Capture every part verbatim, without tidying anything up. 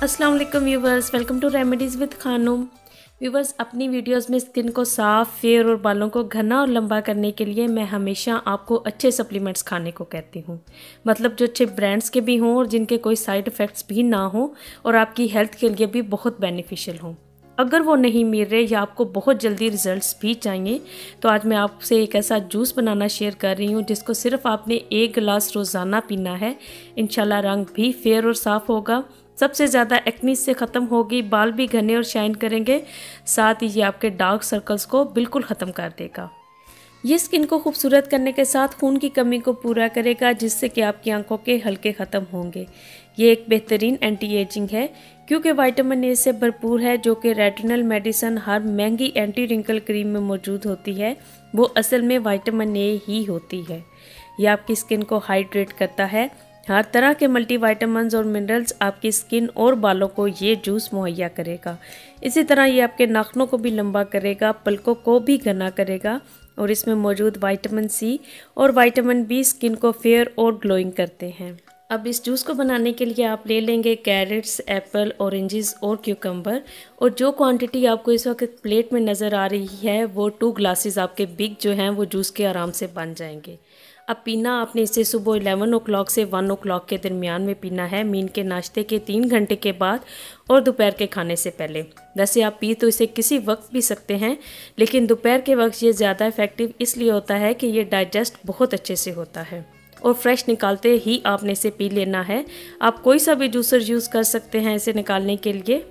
अस्सलाम वालेकुम viewers, welcome to remedies with Khanum. Viewers, अपनी वीडियोस में स्किन को साफ़, फेयर और बालों को घना और लंबा करने के लिए मैं हमेशा आपको अच्छे सप्लीमेंट्स खाने को कहती हूँ। मतलब जो अच्छे ब्रांड्स के भी हों और जिनके कोई साइड इफ़ेक्ट्स भी ना हो और आपकी हेल्थ के लिए भी बहुत बेनिफिशियल हों। अगर वो नहीं मिल रहे या आपको बहुत जल्दी रिजल्ट्स भी चाहिए तो आज मैं आपसे एक ऐसा जूस बनाना शेयर कर रही हूँ जिसको सिर्फ आपने एक गिलास रोज़ाना पीना है। इंशाल्लाह रंग भी फेयर और साफ़ होगा, सबसे ज़्यादा एक्नी से ख़त्म होगी, बाल भी घने और शाइन करेंगे, साथ ही ये आपके डार्क सर्कल्स को बिल्कुल ख़त्म कर देगा। ये स्किन को खूबसूरत करने के साथ खून की कमी को पूरा करेगा, जिससे कि आपकी आंखों के हल्के ख़त्म होंगे। ये एक बेहतरीन एंटी एजिंग है क्योंकि विटामिन ए से भरपूर है, जो कि रेटिनल मेडिसिन हर महंगी एंटी रिंकल क्रीम में मौजूद होती है, वो असल में विटामिन ए ही होती है। ये आपकी स्किन को हाइड्रेट करता है। हर तरह के मल्टीविटामिन्स और मिनरल्स आपकी स्किन और बालों को ये जूस मुहैया करेगा। इसी तरह ये आपके नाखूनों को भी लंबा करेगा, पलकों को भी घना करेगा और इसमें मौजूद विटामिन सी और विटामिन बी स्किन को फेयर और ग्लोइंग करते हैं। अब इस जूस को बनाने के लिए आप ले लेंगे कैरेट्स, एप्पल, ऑरेंजेस और क्यूकम्बर, और जो क्वांटिटी आपको इस वक्त प्लेट में नज़र आ रही है वो टू ग्लासेस आपके बिग जो हैं वो जूस के आराम से बन जाएंगे। अब पीना आपने इसे सुबह ग्यारह ओ क्लॉक से एक ओ क्लॉक के दरमियान में पीना है, मीन के नाश्ते के तीन घंटे के बाद और दोपहर के खाने से पहले। वैसे आप पी तो इसे किसी वक्त पी सकते हैं, लेकिन दोपहर के वक्त ये ज़्यादा इफ़ेक्टिव इसलिए होता है कि ये डाइजेस्ट बहुत अच्छे से होता है और फ्रेश निकालते ही आपने इसे पी लेना है। आप कोई सा भी जूसर यूज़ कर सकते हैं इसे निकालने के लिए।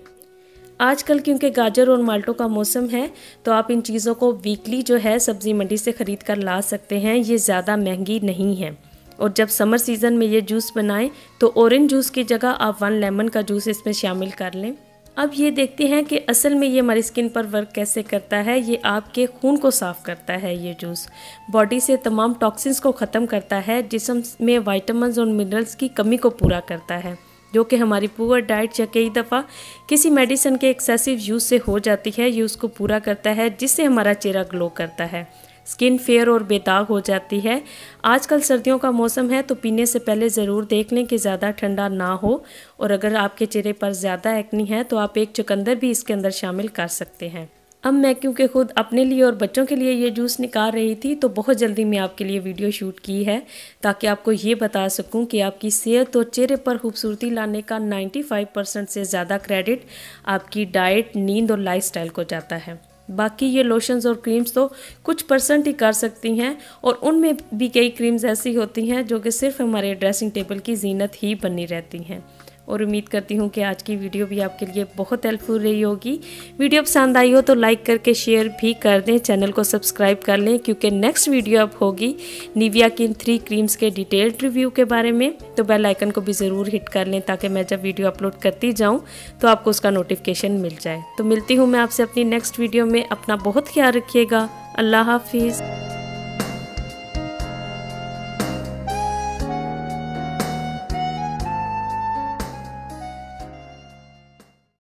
आजकल क्योंकि गाजर और माल्टो का मौसम है तो आप इन चीज़ों को वीकली जो है सब्ज़ी मंडी से ख़रीद कर ला सकते हैं, ये ज़्यादा महंगी नहीं है। और जब समर सीज़न में ये जूस बनाएं तो ऑरेंज जूस की जगह आप वन लेमन का जूस इसमें शामिल कर लें। अब ये देखते हैं कि असल में ये हमारी स्किन पर वर्क कैसे करता है। ये आपके खून को साफ़ करता है, ये जूस बॉडी से तमाम टॉक्सिन्स को ख़त्म करता है, जिस्म में विटामिन्स और मिनरल्स की कमी को पूरा करता है, जो कि हमारी पुअर डाइट या कई दफ़ा किसी मेडिसिन के एक्सेसिव यूज़ से हो जाती है। ये उसको पूरा करता है, जिससे हमारा चेहरा ग्लो करता है, स्किन फेयर और बेदाग हो जाती है। आजकल सर्दियों का मौसम है तो पीने से पहले ज़रूर देख लें कि ज़्यादा ठंडा ना हो, और अगर आपके चेहरे पर ज़्यादा एक्नी है तो आप एक चुकंदर भी इसके अंदर शामिल कर सकते हैं। अब मैं क्योंकि खुद अपने लिए और बच्चों के लिए ये जूस निकाल रही थी तो बहुत जल्दी मैं आपके लिए वीडियो शूट की है, ताकि आपको ये बता सकूं कि आपकी सेहत और चेहरे पर खूबसूरती लाने का पचानवे परसेंट से ज़्यादा क्रेडिट आपकी डाइट, नींद और लाइफस्टाइल को जाता है। बाकी ये लोशंस और क्रीम्स तो कुछ परसेंट ही कर सकती हैं, और उनमें भी कई क्रीम्स ऐसी होती हैं जो कि सिर्फ हमारे ड्रेसिंग टेबल की जीनत ही बनी रहती हैं। और उम्मीद करती हूँ कि आज की वीडियो भी आपके लिए बहुत हेल्पफुल रही होगी। वीडियो पसंद आई हो तो लाइक करके शेयर भी कर दें, चैनल को सब्सक्राइब कर लें, क्योंकि नेक्स्ट वीडियो अब होगी निविया की इन थ्री क्रीम्स के डिटेल्ड रिव्यू के बारे में। तो बेल आइकन को भी ज़रूर हिट कर लें ताकि मैं जब वीडियो अपलोड करती जाऊँ तो आपको उसका नोटिफिकेशन मिल जाए। तो मिलती हूँ मैं आपसे अपनी नेक्स्ट वीडियो में। अपना बहुत ख्याल रखिएगा। अल्लाह हाफिज़।